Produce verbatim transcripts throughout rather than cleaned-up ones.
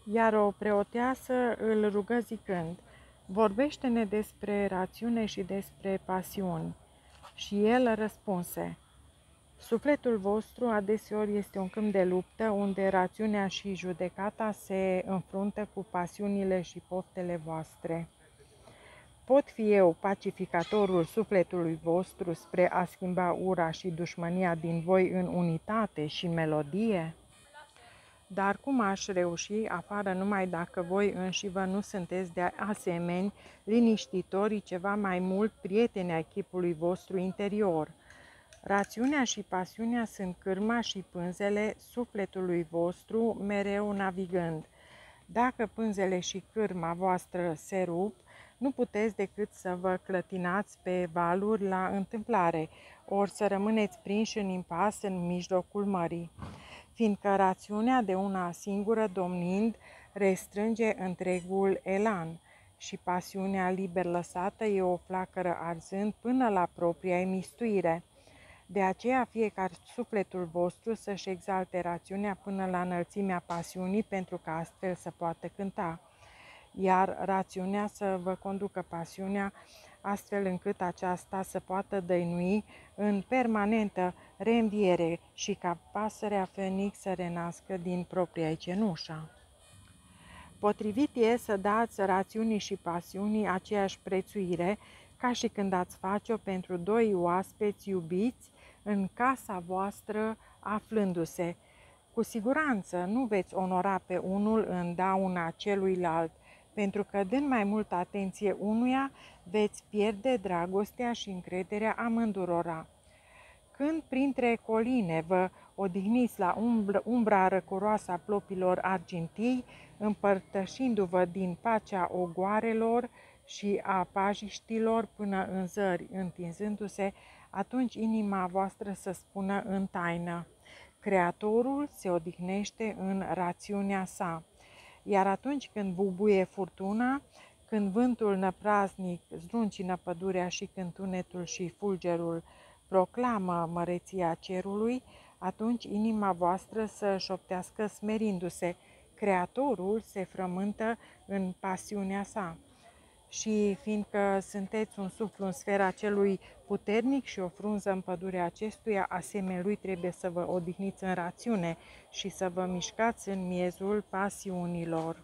Iar o preoteasă îl rugă zicând: vorbește-ne despre rațiune și despre pasiuni. Și el răspunse: sufletul vostru adeseori este un câmp de luptă unde rațiunea și judecata se înfruntă cu pasiunile și poftele voastre. Pot fi eu pacificatorul sufletului vostru spre a schimba ura și dușmânia din voi în unitate și melodie? Dar cum aș reuși afară numai dacă voi înșivă nu sunteți de asemeni liniștitorii ceva mai mult prieteni ai chipului vostru interior? Rațiunea și pasiunea sunt cârma și pânzele sufletului vostru mereu navigând. Dacă pânzele și cârma voastră se rup, nu puteți decât să vă clătinați pe valuri la întâmplare, ori să rămâneți prinși în impas în mijlocul mării. Fiindcă rațiunea de una singură domnind restrânge întregul elan și pasiunea liber lăsată e o flacără arzând până la propria mistuire. De aceea fie ca sufletul vostru să-și exalte rațiunea până la înălțimea pasiunii pentru ca astfel să poată cânta, iar rațiunea să vă conducă pasiunea astfel încât aceasta să poată dăinui în permanentă reînviere și ca pasărea fenix să renască din propria cenușă. Potrivit e să dați rațiunii și pasiunii aceeași prețuire, ca și când ați face-o pentru doi oaspeți iubiți în casa voastră aflându-se. Cu siguranță nu veți onora pe unul în dauna celuilalt, pentru că dând mai multă atenție unuia, veți pierde dragostea și încrederea amândurora. Când printre coline vă odihniți la umbra răcoroasă a plopilor argintii, împărtășindu-vă din pacea ogoarelor și a pajiștilor până în zări întinzându-se, atunci inima voastră să spună în taină: Creatorul se odihnește în rațiunea sa. Iar atunci când bubuie furtuna, când vântul năpraznic zdruncină pădurea și când tunetul și fulgerul proclamă măreția cerului, atunci inima voastră să șoptească smerindu-se: Creatorul se frământă în pasiunea sa. Și fiindcă sunteți un suflu în sfera celui puternic și o frunză în pădurea acestuia, asemenea lui trebuie să vă odihniți în rațiune și să vă mișcați în miezul pasiunilor.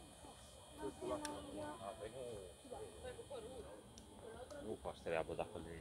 Nu faci treabă dacă le